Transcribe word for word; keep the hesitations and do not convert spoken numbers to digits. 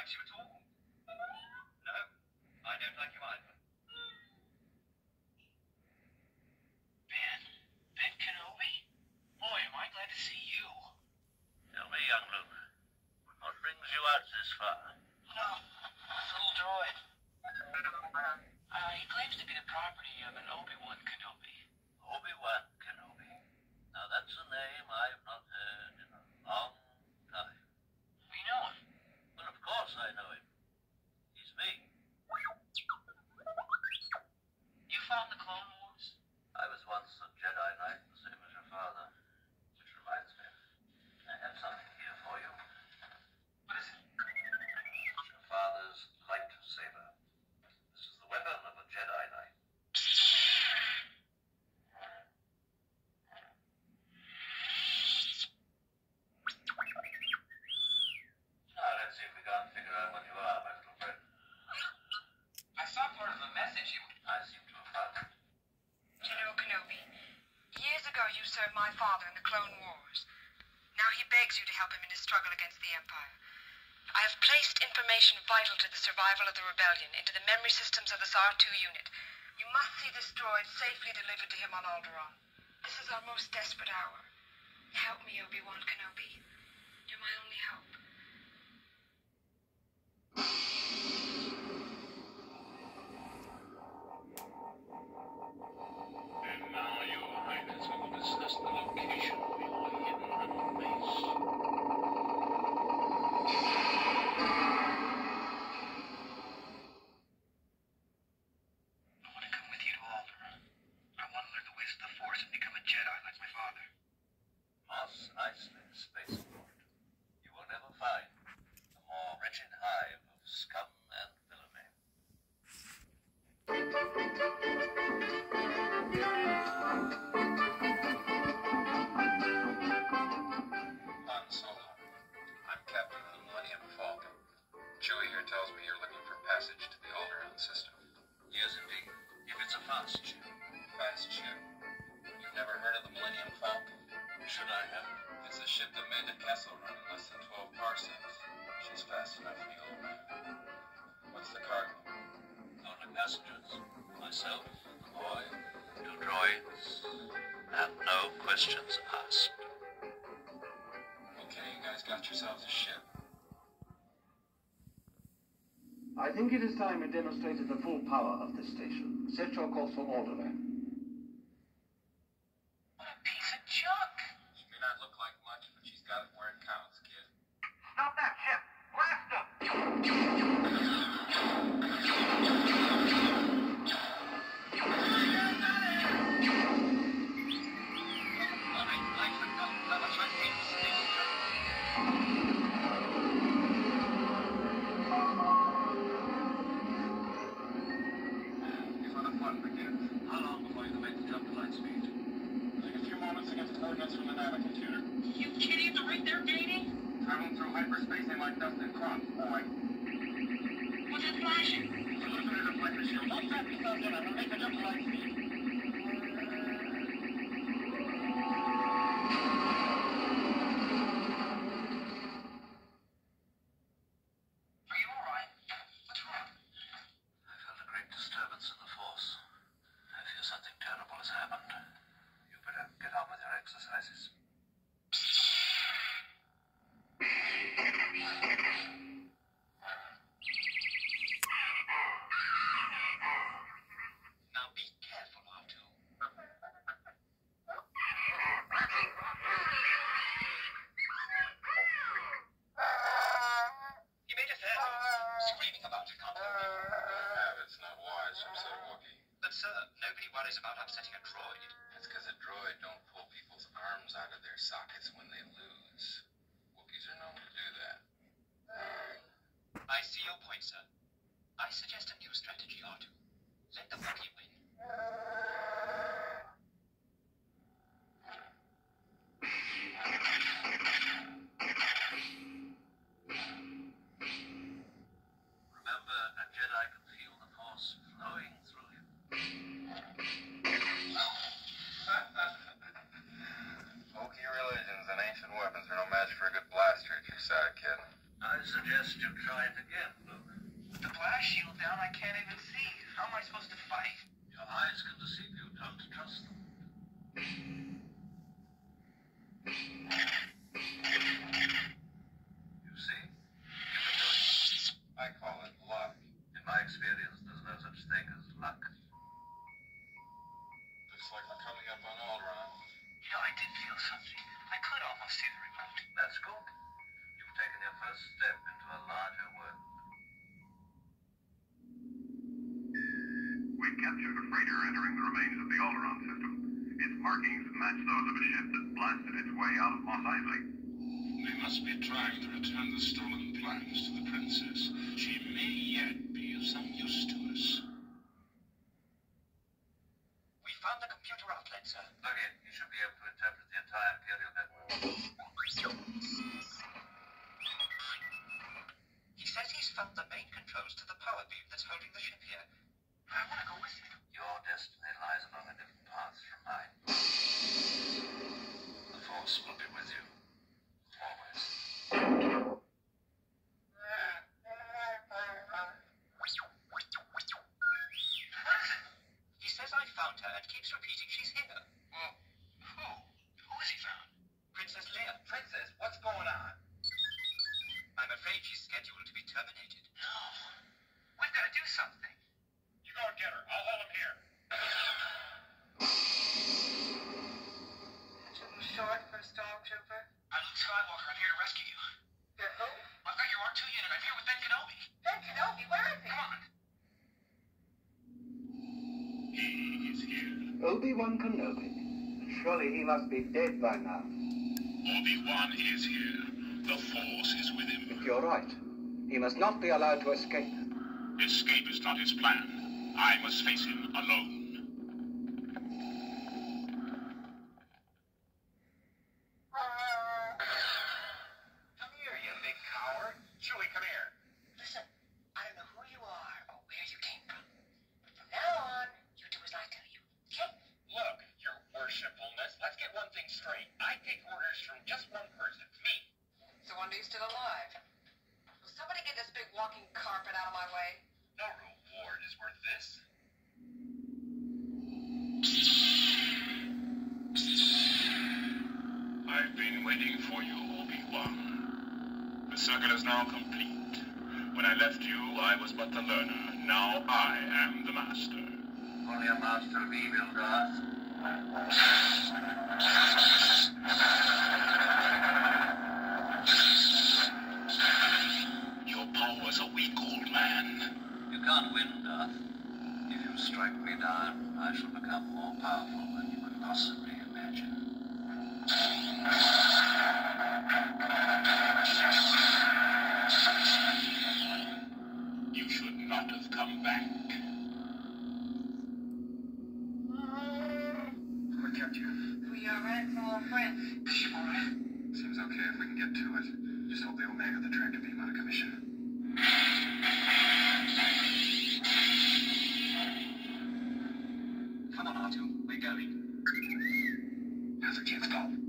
likes you at all. No, I don't like you either. Ben? Ben Kenobi? Boy, am I glad to see you. Tell me, young Luke, what brings you out this far? Oh, this little droid. Uh, he claims to be the property of an Obi Wan Kenobi. Obi Wan Kenobi. Now that's a name I've not heard in a long time. We know him. Well, of course I know him. He's me. You found the Clone Wars? I was once a Jedi Knight, the same as your father. Which reminds me, I have something here for you. What is it? Your father's lightsaber. This is the weapon of a Jedi Knight. Now let's see if we can't figure out what you are, my little friend. I saw part of the message you... I seem to have found it. You know, Kenobi, years ago you served my father in the Clone Wars. Now he begs you to help him in his struggle against the Empire. I have placed information vital to the survival of the rebellion into the memory systems of this R two unit. You must see this droid safely delivered to him on Alderaan. This is our most desperate hour. Help me, Obi Wan Kenobi. You're my only hope. And now, Your Highness, we will discuss the location of your hidden rebel base. I want to come with you to Alderaan. I want to learn the ways of the Force and become a Jedi like my father. Mos Eisley Spaceport. You will never find a more wretched hive of scum and villainy. Han Solo. I'm captain of the Millennium Falcon. Chewie here tells me you're looking for passage to the Alderaan system. Yes, indeed. If it's a fast ship. Fast ship. You've never heard of the Millennium Falcon? Should I have? It's a ship that made the Kessel run in less than twelve parsecs. She's fast enough for the old man. What's the cargo? Only passengers. Myself, the boy, two droids, and no questions asked. Okay, you guys got yourselves a ship. I think it is time we demonstrated the full power of this station. Set your course for Alderaan. What a piece of junk! She may not look like much, but she's got it where it counts, kid. Stop that ship! Blast them! Before the fun begins, How long before you can make the jump to light speed? take a few moments to get the coordinates from the navicomputer. You kidding? The rate they're gaining? Traveling through hyperspace ain't like dust and crumbs, boy. What's it flashing? Hallucinator flight shield. Don't trap yourself in. I'm gonna make the jump to light speed. Are you alright? What's wrong? I felt a great disturbance in the Force. I fear something terrible has happened. You better get on with your exercises. Now be careful, R two. You made a fair move, screaming about it, can't help you. Habits not wise from said Wookiee. But sir, nobody worries about upsetting a droid. That's because a droid don't pull people's arms out of their sockets when they lose. Wookiees are known to do that. I see your point, sir. I suggest a new strategy, R two. Let the Wookiee win. Remember, a Jedi can feel the Force flowing through him. Wookiee religions and ancient weapons are no match for a good blaster at your side, kid. I suggest you try it again, Luke. With the blast shield down, I can't even see. How am I supposed to fight? Your eyes can deceive you. Don't trust them. You see? You can do it. I call it luck. In my experience, there's no such thing as luck. Looks like we're coming up on Alderaan. You know, I did feel something. I could almost see the remote. That's good. You've taken your first step into a larger world. We captured a freighter entering the remains of the Alderaan system. Its markings match those of a ship that blasted its way out of Mos Eisley. They must be trying to return the stolen plans to the princess. She may yet be of some use to us. We found the computer outlet, sir. Look in. You should be able to interpret the entire Imperial network. He says he's found the main controls to the power beam that's holding the ship here. I want to go with him. Your destiny lies along a different path from mine. The Force will be with you. Always. He says I found her and keeps repeating she's here. Well, who? Who has he found? Princess Leia. Princess, what's going on? I'm afraid she's scheduled to be terminated. No. We've got to do something. You go and get her. I'll hold him here. That's a little short for a stormtrooper. I'm Luke Skywalker. I'm here to rescue you. You're who? I've got your R two unit. I'm here with Ben Kenobi. Ben Kenobi, where is he? Come on. He is here. Obi Wan Kenobi. Surely he must be dead by now. Obi Wan is here. The Force is with him. You're right. He must not be allowed to escape. Escape is not his plan. I must face him alone. Come here, you big coward. Chewie, come here. Listen, I don't know who you are or where you came from. But from now on, you do as I tell you, okay? Look, your worshipfulness, let's get one thing straight. I take orders from just one person, me. So wonder you're still alive. Will somebody get this big walking carpet out of my way? No reward is worth this. I've been waiting for you, Obi-Wan. The circle is now complete. When I left you, I was but the learner. Now I am the master. Only a master of evil, Darth. Your powers are weak, old man. You can't win, Darth. If you strike me down, I shall become more powerful than you could possibly imagine. You should not have come back. What kept you? We are right from our friends. Is she all right? Seems okay if we can get to it. Just hope they don't make the tractor beam out of commission. Come on, R two. We're going. Now's our chance to go.